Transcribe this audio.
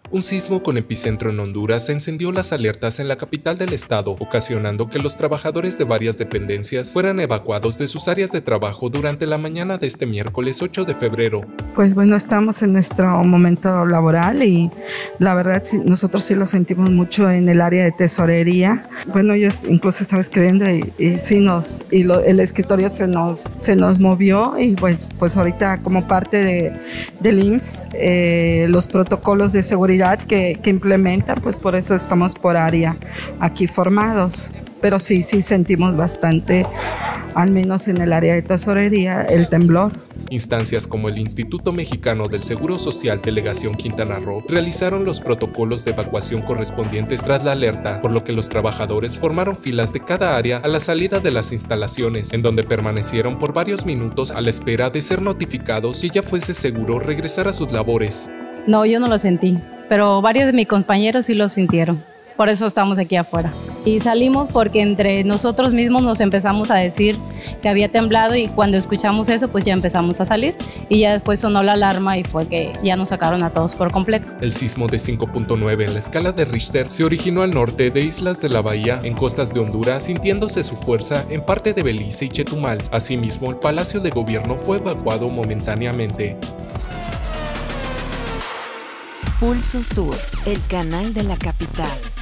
Un sismo con epicentro en Honduras encendió las alertas en la capital del estado, ocasionando que los trabajadores de varias dependencias fueran evacuados de sus áreas de trabajo durante la mañana de este miércoles 8 de febrero. Pues bueno, estamos en nuestro momento laboral y la verdad nosotros sí lo sentimos mucho en el área de tesorería. Bueno, yo incluso estaba escribiendo y el escritorio se nos movió y pues ahorita como parte del IMSS, los protocolos de seguridad que implementan, pues por eso estamos por área aquí formados. Pero sí sentimos bastante, al menos en el área de tesorería, el temblor. Instancias como el Instituto Mexicano del Seguro Social Delegación Quintana Roo realizaron los protocolos de evacuación correspondientes tras la alerta, por lo que los trabajadores formaron filas de cada área a la salida de las instalaciones, en donde permanecieron por varios minutos a la espera de ser notificados si ya fuese seguro regresar a sus labores. No, yo no lo sentí, pero varios de mis compañeros sí lo sintieron. Por eso estamos aquí afuera. Y salimos porque entre nosotros mismos nos empezamos a decir que había temblado y cuando escuchamos eso, pues ya empezamos a salir. Y ya después sonó la alarma y fue que ya nos sacaron a todos por completo. El sismo de 5.9 en la escala de Richter se originó al norte de Islas de la Bahía, en costas de Honduras, sintiéndose su fuerza en parte de Belice y Chetumal. Asimismo, el Palacio de Gobierno fue evacuado momentáneamente. Pulso Sur, el canal de la capital.